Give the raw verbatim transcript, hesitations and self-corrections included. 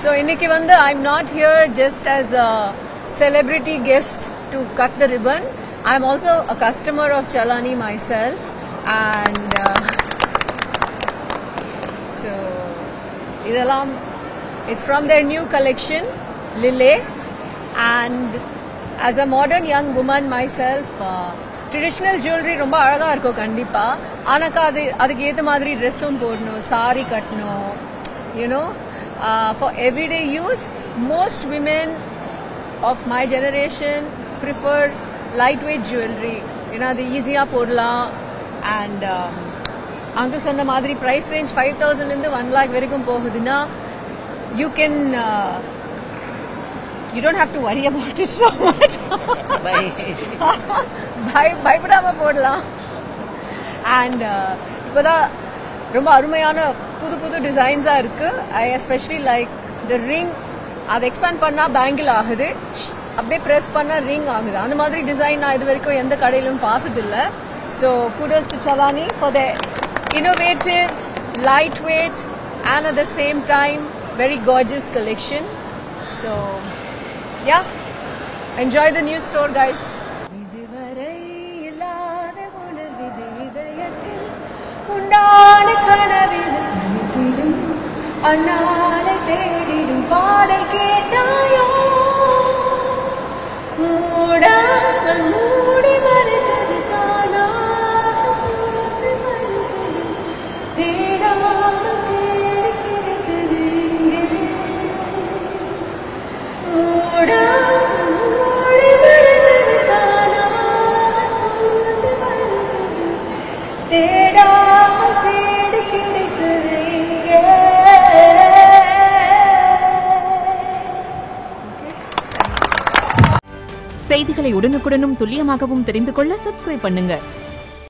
So இன்னைக்கு வந்து I'm not here just as a celebrity guest to cut the ribbon. I'm also a customer of Chalani myself, and uh, so idalam it's from their new collection Lille, and as a modern young woman myself, uh, traditional jewelry ரொம்ப அழகா இருக்கும் கண்டிப்பா. ஆனாக்கா அது அதுக்கு ஏத்த மாதிரி ட்ரெஸ்ஸும் போடணும், சாரி கட்டணும், you know. Uh, for everyday use, most women of my generation prefer lightweight jewelry. You know, the easier podla, and um, uncle sonna madri price range five thousand in the one lakh verikum pogudina. You can uh, you don't have to worry about it so much. Bye. Bye. Bye. Padama podla. And ipoda romba arumayana புது புது டிசைன்ஸா இருக்கு. I especially like the ring. அதை expand பண்ணா bangle ஆகுது, அப்படியே press பண்ணா ring ஆகுது. அந்த மாதிரி டிசைன் நான் இது வரைக்கும் எந்த கடையிலும் பார்த்தது இல்லை. So kudos to Chalani for the innovative, lightweight and at the same time very gorgeous collection. So yeah, enjoy the new store, guys. அண்ணாலை தேடிடும் பாடல் கேட்டாயோ, மூடாமல் மூடி மறைந்தது தானாக மறைந்தது, தேடாமல் தேடி கிடைத்தது இங்கே, மூடாமல் மூடி மறைந்தது தானாக மறைந்தது, தேடாமல் தேடி கிடைத்தது இங்கே. செய்திகளை உடனுக்குடனும் துல்லியமாகவும் தெரிந்து கொள்ள சப்ஸ்கிரைப் பண்ணுங்க.